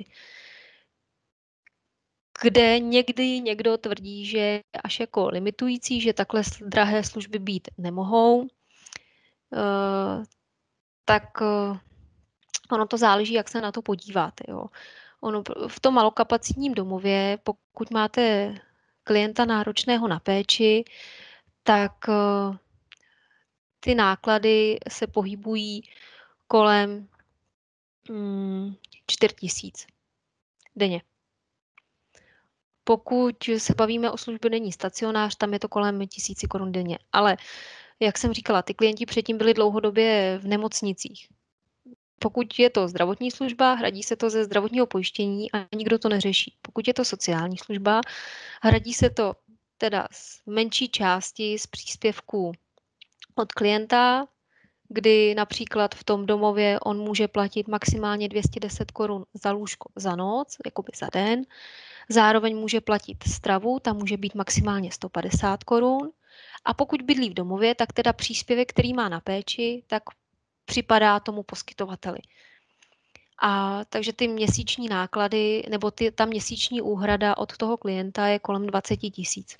kde někdy někdo tvrdí, že až jako limitující, že takhle drahé služby být nemohou, tak ono to záleží, jak se na to podíváte. Jo. Ono v tom malokapacitním domově, pokud máte klienta náročného na péči, tak ty náklady se pohybují kolem 4 000 denně. Pokud se bavíme o službě denní stacionář, tam je to kolem 1000 korun denně. Ale jak jsem říkala, ty klienti předtím byli dlouhodobě v nemocnicích. Pokud je to zdravotní služba, hradí se to ze zdravotního pojištění a nikdo to neřeší. Pokud je to sociální služba, hradí se to teda z menší části z příspěvku od klienta, kdy například v tom domově on může platit maximálně 210 korun za lůžko za noc, jakoby za den. Zároveň může platit stravu, tam může být maximálně 150 korun. A pokud bydlí v domově, tak teda příspěvek, který má na péči, tak připadá tomu poskytovateli. A takže ty měsíční náklady nebo ta měsíční úhrada od toho klienta je kolem 20 000.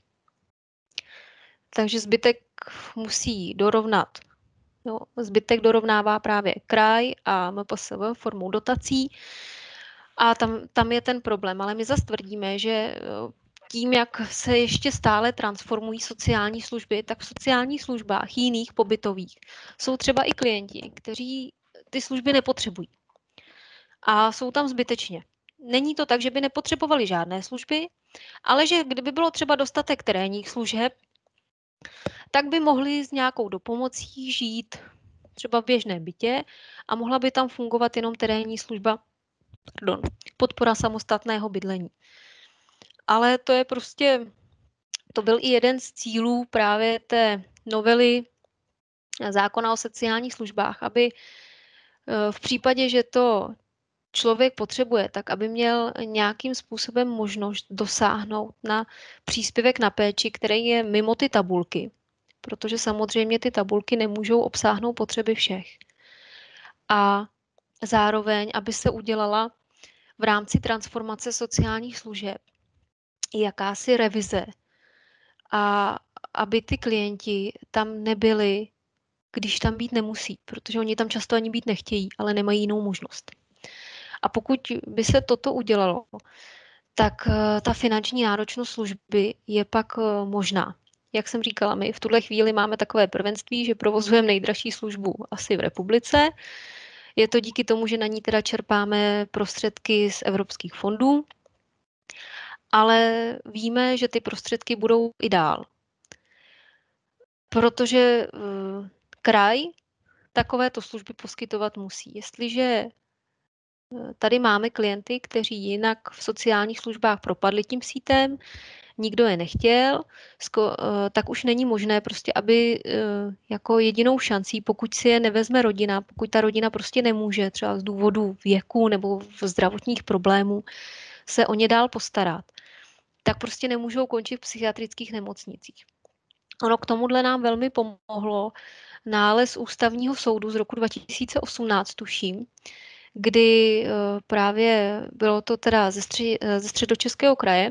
Takže zbytek musí dorovnat. Jo, zbytek dorovnává právě kraj a MPSV formou dotací. A tam je ten problém. Ale my zase tvrdíme, že tím, jak se ještě stále transformují sociální služby, tak v sociálních službách jiných pobytových jsou třeba i klienti, kteří ty služby nepotřebují. A jsou tam zbytečně. Není to tak, že by nepotřebovali žádné služby, ale že kdyby bylo třeba dostatek terénních služeb, tak by mohli s nějakou dopomocí žít třeba v běžném bytě a mohla by tam fungovat jenom terénní služba, podpora samostatného bydlení. Ale to je prostě, to byl i jeden z cílů právě té novely zákona o sociálních službách, aby v případě, že to člověk potřebuje, tak aby měl nějakým způsobem možnost dosáhnout na příspěvek na péči, který je mimo ty tabulky, protože samozřejmě ty tabulky nemůžou obsáhnout potřeby všech. a zároveň, aby se udělala v rámci transformace sociálních služeb jakási revize a aby ty klienti tam nebyli, když tam být nemusí, protože oni tam často ani být nechtějí, ale nemají jinou možnost. A pokud by se toto udělalo, tak ta finanční náročnost služby je pak možná. Jak jsem říkala, my v tuhle chvíli máme takové prvenství, že provozujeme nejdražší službu asi v republice. Je to díky tomu, že na ní teda čerpáme prostředky z evropských fondů, ale víme, že ty prostředky budou i dál. Protože kraj takovéto služby poskytovat musí. Jestliže tady máme klienty, kteří jinak v sociálních službách propadli tím sítem, nikdo je nechtěl, tak už není možné prostě, aby jako jedinou šancí, pokud si je nevezme rodina, pokud ta rodina prostě nemůže třeba z důvodu věku nebo zdravotních problémů se o ně dál postarat, tak prostě nemůžou končit v psychiatrických nemocnicích. Ono k tomuhle nám velmi pomohlo nález Ústavního soudu z roku 2018, tuším, kdy právě bylo to teda ze Středočeského kraje,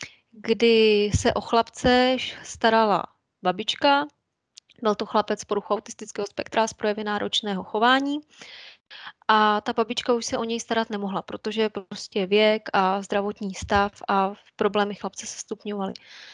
kdy se o chlapce starala babička, byl to chlapec s poruchou autistického spektra s projevy náročného chování a ta babička už se o něj starat nemohla, protože prostě věk a zdravotní stav a problémy chlapce se stupňovaly.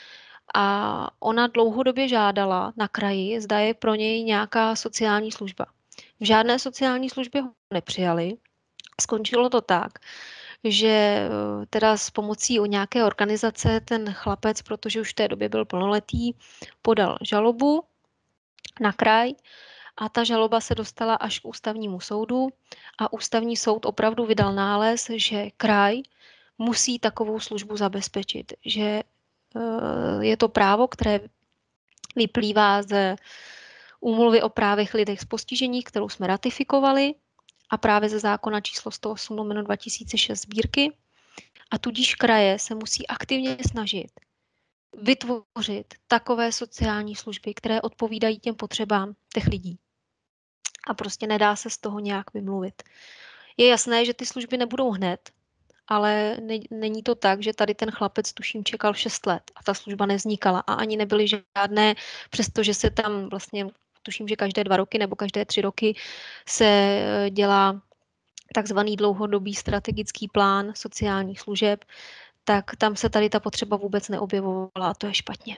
A ona dlouhodobě žádala na kraji, zda je pro něj nějaká sociální služba. V žádné sociální službě ho nepřijali. Skončilo to tak, že teda s pomocí o nějaké organizace ten chlapec, protože už v té době byl plnoletý, podal žalobu na kraj a ta žaloba se dostala až k ústavnímu soudu a ústavní soud opravdu vydal nález, že kraj musí takovou službu zabezpečit, že je to právo, které vyplývá ze úmluvy o právech lidech s postižení, kterou jsme ratifikovali, a právě ze zákona číslo 108/2006 sbírky. A tudíž kraje se musí aktivně snažit vytvořit takové sociální služby, které odpovídají těm potřebám těch lidí. A prostě nedá se z toho nějak vymluvit. Je jasné, že ty služby nebudou hned, ale není to tak, že tady ten chlapec tuším čekal 6 let a ta služba nevznikala a ani nebyly žádné, přestože se tam vlastně tuším, že každé 2 roky nebo každé 3 roky se dělá takzvaný dlouhodobý strategický plán sociálních služeb, tak tam se tady ta potřeba vůbec neobjevovala a to je špatně.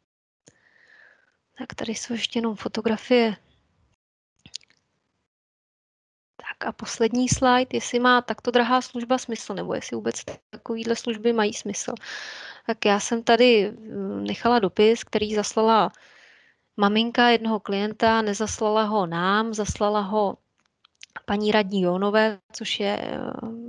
Tak tady jsou ještě jenom fotografie. Tak a poslední slide, jestli má takto drahá služba smysl, nebo jestli vůbec takovýhle služby mají smysl. Tak já jsem tady nechala dopis, který zaslala maminka jednoho klienta, nezaslala ho nám, zaslala ho paní radní Jonové, což je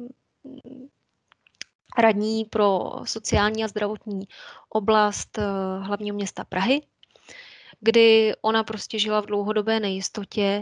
radní pro sociální a zdravotní oblast hlavního města Prahy, kdy ona prostě žila v dlouhodobé nejistotě,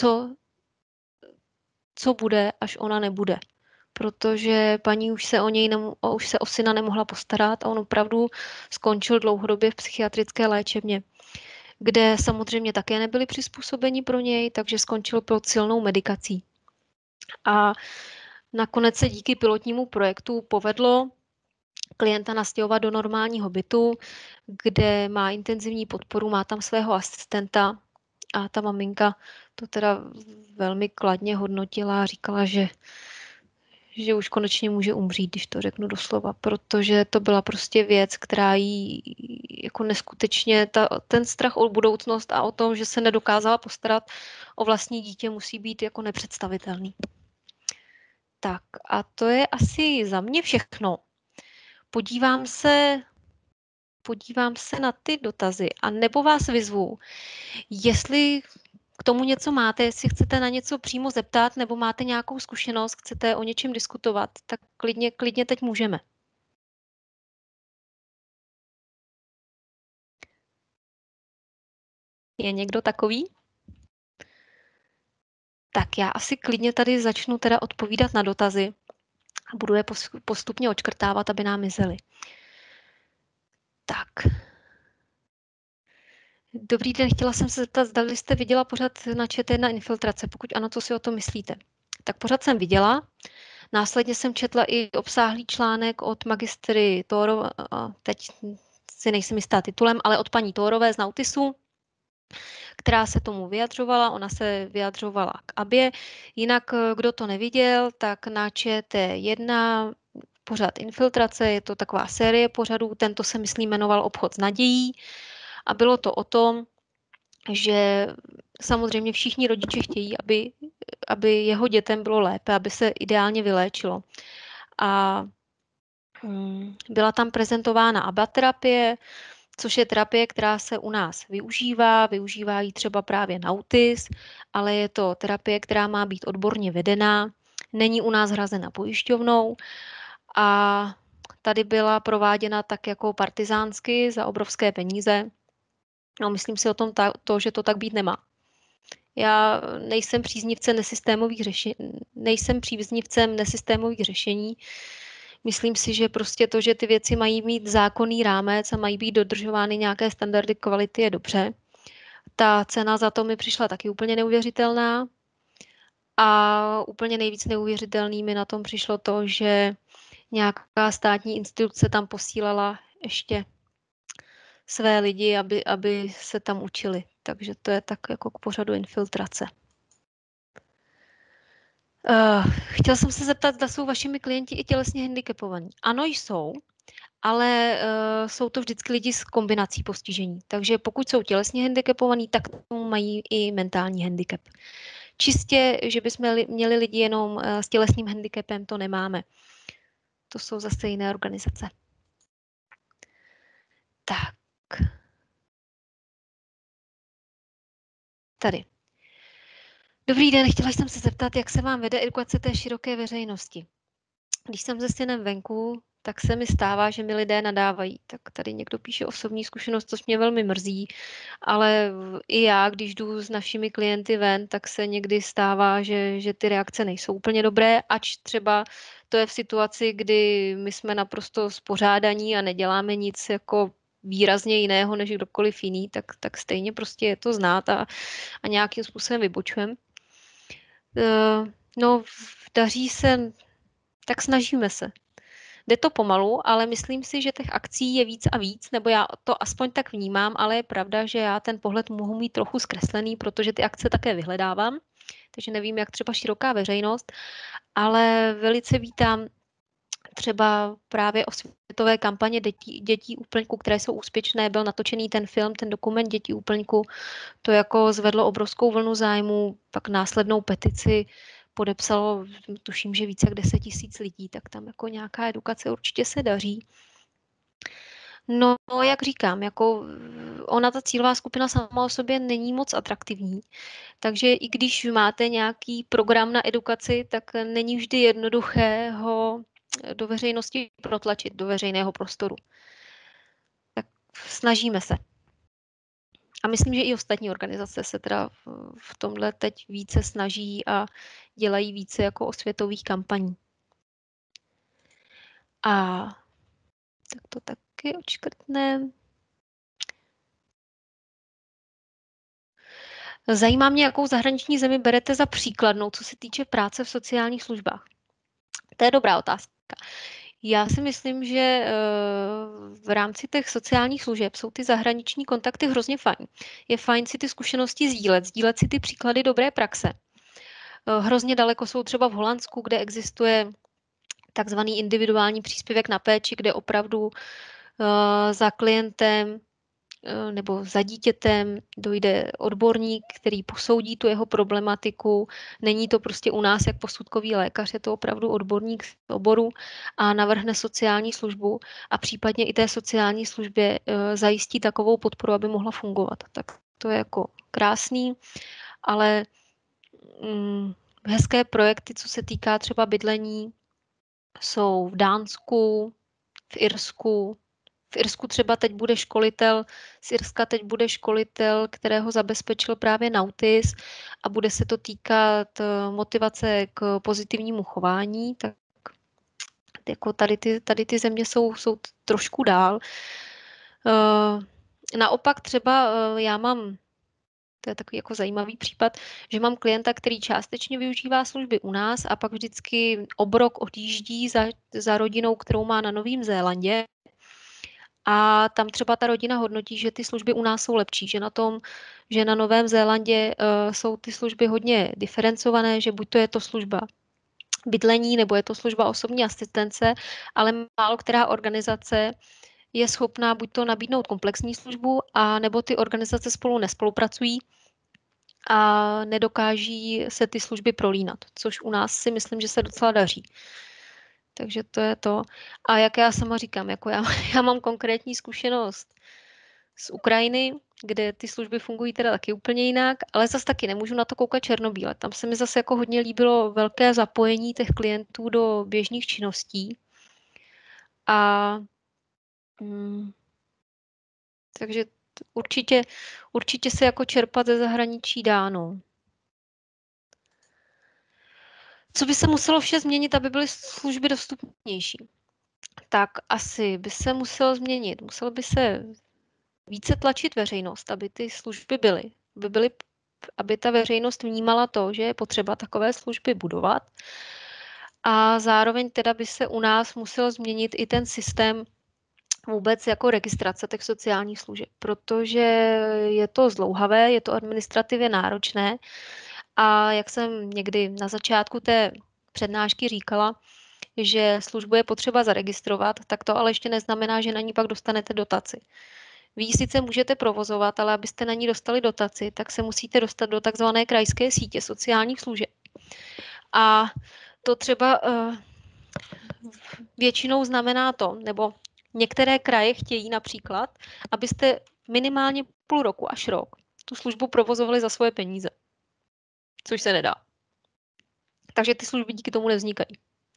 co bude, až ona nebude. Protože paní už se o syna nemohla postarat a on opravdu skončil dlouhodobě v psychiatrické léčebně, kde samozřejmě také nebyli přizpůsobeni pro něj, takže skončil pod silnou medikací. A nakonec se díky pilotnímu projektu povedlo klienta nastěhovat do normálního bytu, kde má intenzivní podporu, má tam svého asistenta a ta maminka to teda velmi kladně hodnotila a říkala, že už konečně může umřít, když to řeknu doslova, protože to byla prostě věc, která jí jako neskutečně, ten strach o budoucnost a o tom, že se nedokázala postarat o vlastní dítě, musí být jako nepředstavitelný. Tak a to je asi za mě všechno. Podívám se na ty dotazy a nebo vás vyzvu, jestli k tomu něco máte, jestli chcete na něco přímo zeptat nebo máte nějakou zkušenost, chcete o něčem diskutovat, tak klidně teď můžeme. Je někdo takový? Tak já asi klidně tady začnu teda odpovídat na dotazy a budu je postupně odškrtávat, aby nám mizely. Tak. Dobrý den, chtěla jsem se zeptat, zda jste viděla pořad na ČT1 Infiltrace. Pokud ano, co si o tom myslíte? Tak pořad jsem viděla. Následně jsem četla i obsáhlý článek od magistry Tórové, teď si nejsem jistá titulem, ale od paní Tórové z Nautisu, která se tomu vyjadřovala. Ona se vyjadřovala k ABě. Jinak, kdo to neviděl, tak na ČT1 pořad Infiltrace, je to taková série pořadů, tento se myslím jmenoval Obchod s nadějí a bylo to o tom, že samozřejmě všichni rodiče chtějí, aby jeho dětem bylo lépe, aby se ideálně vyléčilo. A byla tam prezentována abaterapie, což je terapie, která se u nás využívá ji třeba právě Nautis, ale je to terapie, která má být odborně vedená, není u nás hrazena pojišťovnou a tady byla prováděna tak jako partizánsky za obrovské peníze. No, myslím si o tom, že to tak být nemá. Já nejsem příznivcem nesystémových řešení. Myslím si, že prostě to, že ty věci mají mít zákonný rámec a mají být dodržovány nějaké standardy kvality, je dobře. Ta cena za to mi přišla taky úplně neuvěřitelná. A úplně nejvíc neuvěřitelný mi na tom přišlo to, že nějaká státní instituce tam posílala ještě své lidi, aby se tam učili. Takže to je tak jako k pořadu Infiltrace. Chtěla jsem se zeptat, zda jsou vašimi klienti i tělesně handicapovaní. Ano, jsou, ale jsou to vždycky lidi s kombinací postižení. Takže pokud jsou tělesně handicapovaní, tak mají i mentální handicap. Čistě, že bychom měli lidi jenom s tělesným handicapem, to nemáme. To jsou zase jiné organizace. Tak. Tady. Dobrý den, chtěla jsem se zeptat, jak se vám vede edukace té široké veřejnosti. Když jsem se synem venku, tak se mi stává, že mi lidé nadávají. Tak tady někdo píše osobní zkušenost, což mě velmi mrzí, ale i já, když jdu s našimi klienty ven, tak se někdy stává, že ty reakce nejsou úplně dobré, ač třeba to je v situaci, kdy my jsme naprosto spořádaní a neděláme nic jako výrazně jiného než kdokoliv jiný, tak stejně prostě je to znát a nějakým způsobem vybočujeme. No, daří se, tak snažíme se. Jde to pomalu, ale myslím si, že těch akcí je víc a víc, nebo já to aspoň tak vnímám, ale je pravda, že já ten pohled mohu mít trochu zkreslený, protože ty akce také vyhledávám, takže nevím, jak třeba široká veřejnost, ale velice vítám třeba právě osvětové kampaně dětí úplňku, které jsou úspěšné. Byl natočený ten film, ten dokument Dětí úplňku, to jako zvedlo obrovskou vlnu zájmu, pak následnou petici podepsalo, tuším, že více jak 10 000 lidí, tak tam jako nějaká edukace určitě se daří. No, jak říkám, jako ona ta cílová skupina sama o sobě není moc atraktivní, takže i když máte nějaký program na edukaci, tak není vždy jednoduché ho do veřejnosti protlačit, do veřejného prostoru. Tak snažíme se. A myslím, že i ostatní organizace se teda v tomhle teď více snaží a dělají více jako osvětových kampaní. A tak to taky odškrtneme. Zajímá mě, jakou zahraniční zemi berete za příkladnou, co se týče práce v sociálních službách. To je dobrá otázka. Já si myslím, že v rámci těch sociálních služeb jsou ty zahraniční kontakty hrozně fajn. Je fajn si ty zkušenosti sdílet si ty příklady dobré praxe. Hrozně daleko jsou třeba v Holandsku, kde existuje takzvaný individuální příspěvek na péči, kde opravdu za klientem nebo za dítětem dojde odborník, který posoudí tu jeho problematiku. Není to prostě u nás jak posudkový lékař, je to opravdu odborník z oboru a navrhne sociální službu a případně i té sociální službě zajistí takovou podporu, aby mohla fungovat. Tak to je jako krásný, ale hezké projekty, co se týká třeba bydlení, jsou v Dánsku, v Irsku. V Irsku třeba teď bude školitel, z Irska teď bude školitel, kterého zabezpečil právě Nautis a bude se to týkat motivace k pozitivnímu chování, tak jako tady ty země jsou trošku dál. Naopak třeba já mám, to je takový jako zajímavý případ, že mám klienta, který částečně využívá služby u nás a pak vždycky obrok odjíždí za rodinou, kterou má na Novém Zélandě. A tam třeba ta rodina hodnotí, že ty služby u nás jsou lepší, že na Novém Zélandě jsou ty služby hodně diferencované, že buď to je to služba bydlení, nebo je to služba osobní asistence, ale málo která organizace je schopná buď to nabídnout komplexní službu, a nebo ty organizace spolu nespolupracují a nedokáží se ty služby prolínat, což u nás si myslím, že se docela daří. Takže to je to. A jak já sama říkám, jako já mám konkrétní zkušenost z Ukrajiny, kde ty služby fungují teda taky úplně jinak, ale zase taky nemůžu na to koukat černobíle. Tam se mi zase jako hodně líbilo velké zapojení těch klientů do běžných činností. A takže určitě se jako čerpat ze zahraničí dá, no. Co by se muselo vše změnit, aby byly služby dostupnější? Tak asi by se muselo změnit. Muselo by se více tlačit veřejnost, aby ty služby byly, aby ta veřejnost vnímala to, že je potřeba takové služby budovat. A zároveň teda by se u nás musel změnit i ten systém vůbec jako registrace těch sociálních služeb, protože je to zdlouhavé, je to administrativně náročné a jak jsem někdy na začátku té přednášky říkala, že službu je potřeba zaregistrovat, tak to ale ještě neznamená, že na ní pak dostanete dotaci. Vy ji sice můžete provozovat, ale abyste na ní dostali dotaci, tak se musíte dostat do takzvané krajské sítě sociálních služeb. A to třeba většinou znamená to, nebo některé kraje chtějí například, abyste minimálně půl roku až rok tu službu provozovali za svoje peníze, což se nedá. Takže ty služby díky tomu nevznikají.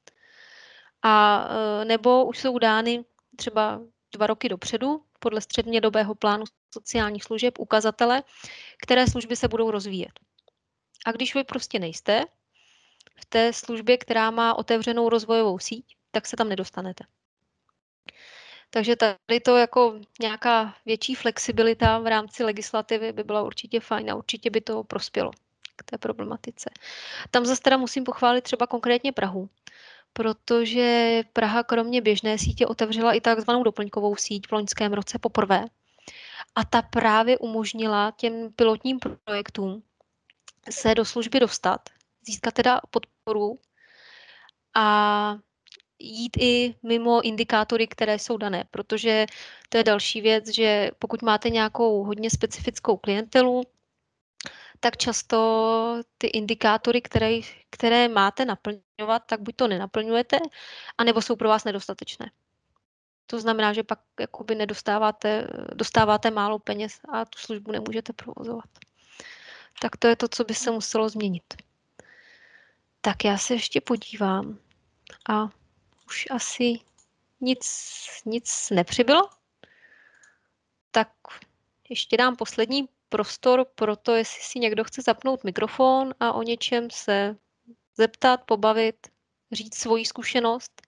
A nebo už jsou dány třeba 2 roky dopředu podle střednědobého plánu sociálních služeb ukazatele, které služby se budou rozvíjet. A když vy prostě nejste v té službě, která má otevřenou rozvojovou síť, tak se tam nedostanete. Takže tady to jako nějaká větší flexibilita v rámci legislativy by byla určitě fajn a určitě by to prospělo k té problematice. Tam zase teda musím pochválit třeba konkrétně Prahu, protože Praha kromě běžné sítě otevřela i takzvanou doplňkovou síť v loňském roce poprvé. A ta právě umožnila těm pilotním projektům se do služby dostat, získat teda podporu a jít i mimo indikátory, které jsou dané, protože to je další věc, že pokud máte nějakou hodně specifickou klientelu, tak často ty indikátory, které máte naplňovat, tak buď to nenaplňujete, anebo jsou pro vás nedostatečné. To znamená, že pak jakoby dostáváte málo peněz a tu službu nemůžete provozovat. Tak to je to, co by se muselo změnit. Tak já se ještě podívám a už asi nic nepřibylo. Tak ještě dám poslední prostor pro to, jestli si někdo chce zapnout mikrofon a o něčem se zeptat, pobavit, říct svoji zkušenost.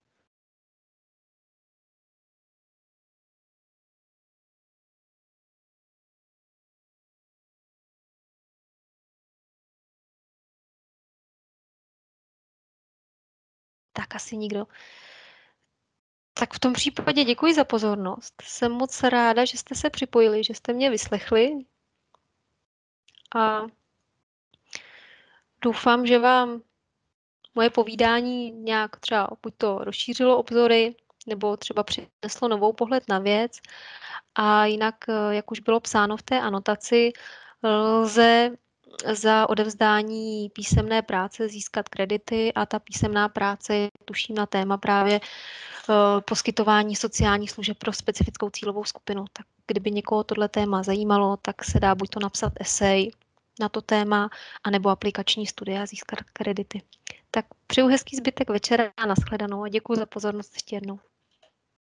Tak asi nikdo. Tak v tom případě děkuji za pozornost. Jsem moc ráda, že jste se připojili, že jste mě vyslechli a doufám, že vám moje povídání nějak třeba buď to rozšířilo obzory, nebo třeba přineslo novou pohled na věc. A jinak, jak už bylo psáno v té anotaci, lze za odevzdání písemné práce získat kredity a ta písemná práce je tuším na téma právě poskytování sociálních služeb pro specifickou cílovou skupinu. Tak kdyby někoho tohle téma zajímalo, tak se dá buď to napsat esej na to téma, anebo aplikační studie a získat kredity. Tak přeju hezký zbytek večera a nashledanou a děkuji za pozornost ještě jednou.